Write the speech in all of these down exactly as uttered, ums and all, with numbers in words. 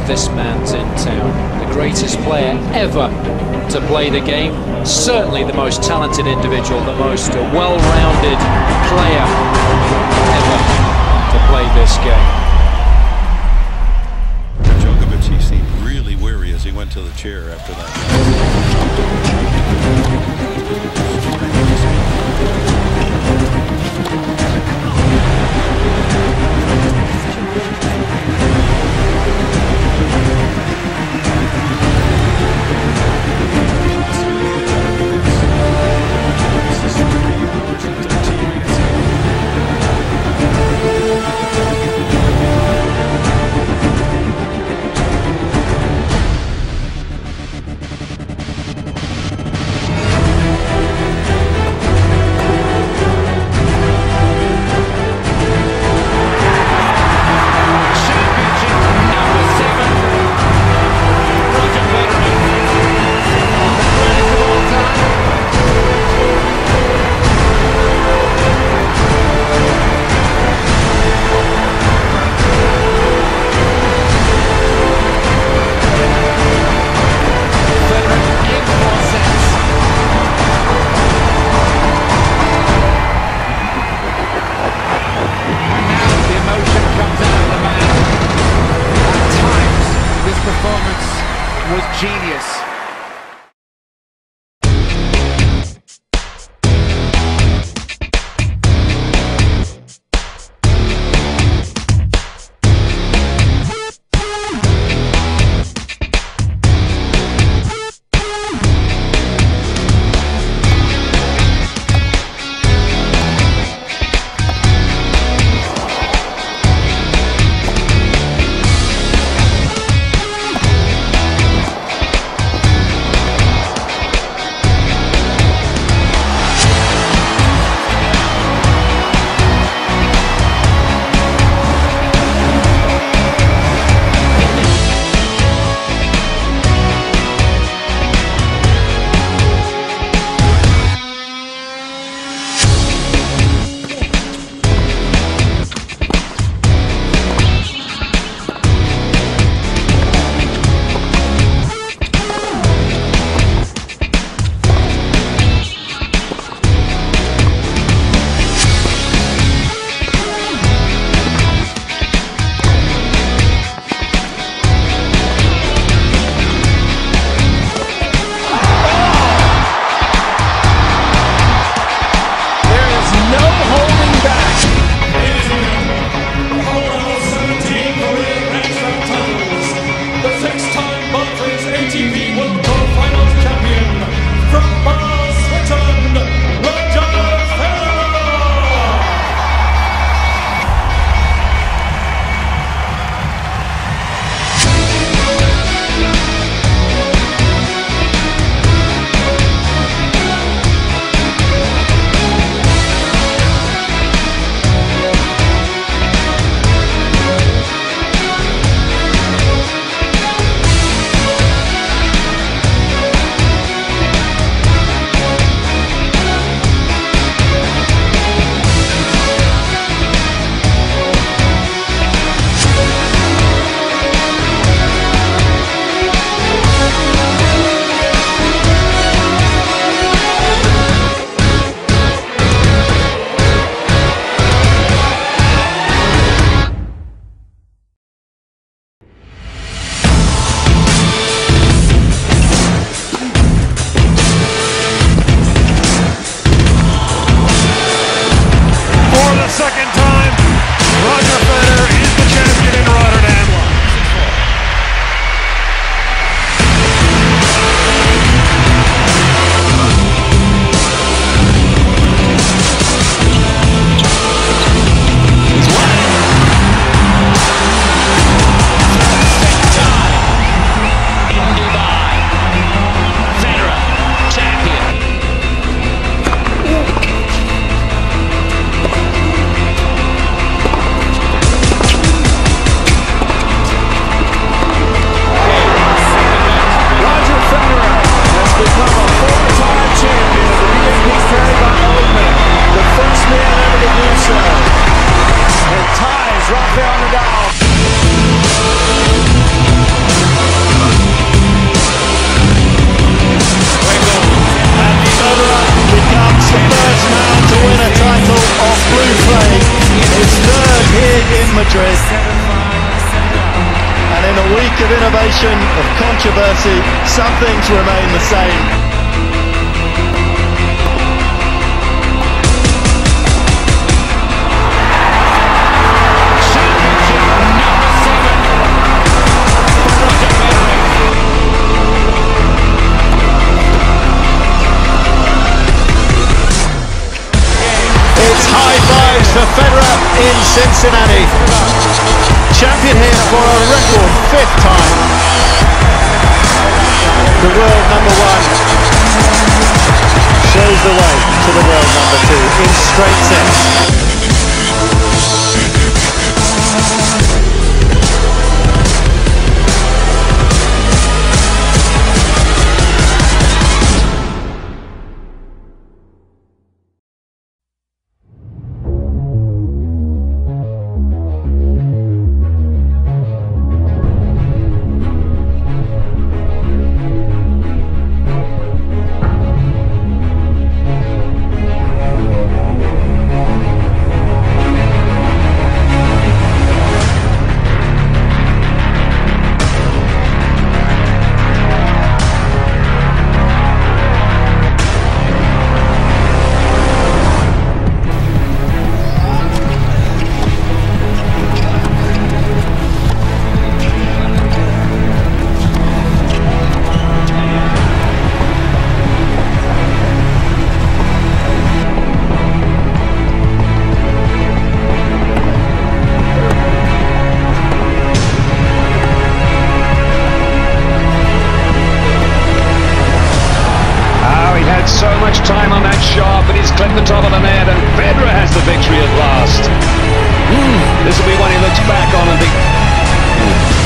this man's in town. The greatest player ever to play the game. Certainly the most talented individual, the most well-rounded player ever to play this game. Djokovic, he seemed really weary as he went to the chair after that. Was genius. of innovation, of controversy, some things remain the same. For Federer in Cincinnati, champion here for a record fifth time, the world number one shows the way to the world number two in straight sets. So much time on that shot, but he's clipped the top of the net, and Federer has the victory at last. Mm, this will be one he looks back on and think, mm.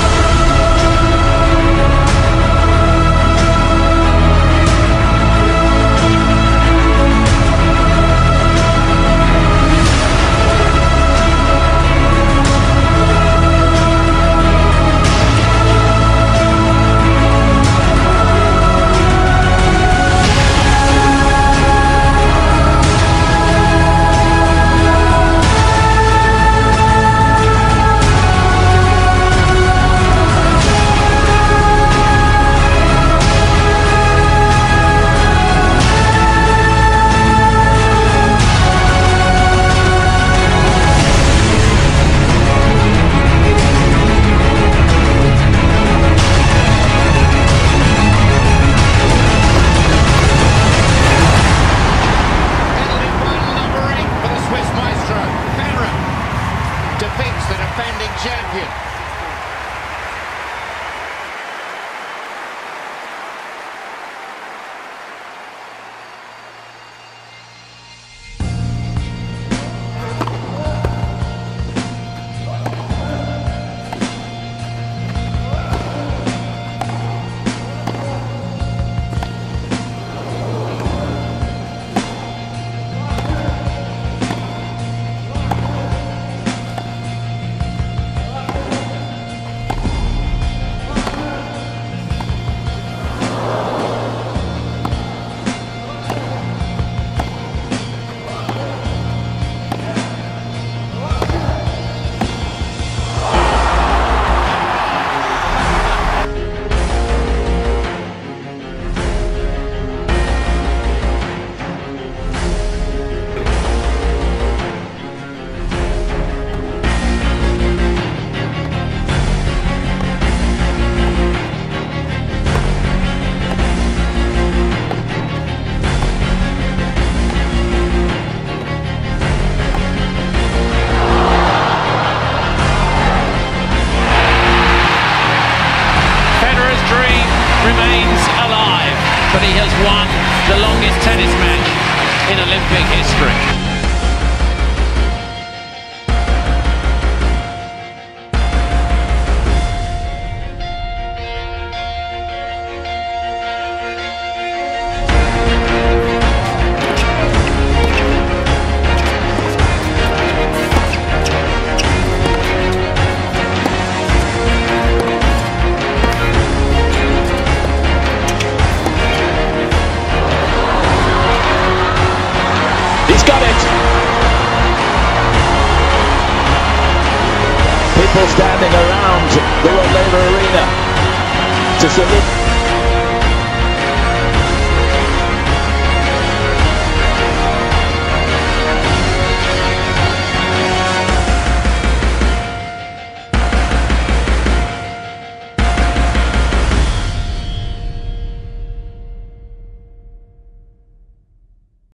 defeats the defending champion. Remains alive, but he has won the longest tennis match in Olympic history. people standing around the Rod Laver Arena to salute.